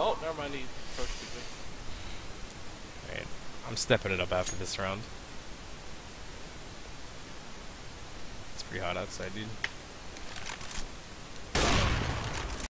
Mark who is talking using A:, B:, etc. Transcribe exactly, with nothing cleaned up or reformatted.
A: Oh, never mind. He approached me.
B: Alright, I'm stepping it up after this round. It's pretty hot outside, dude.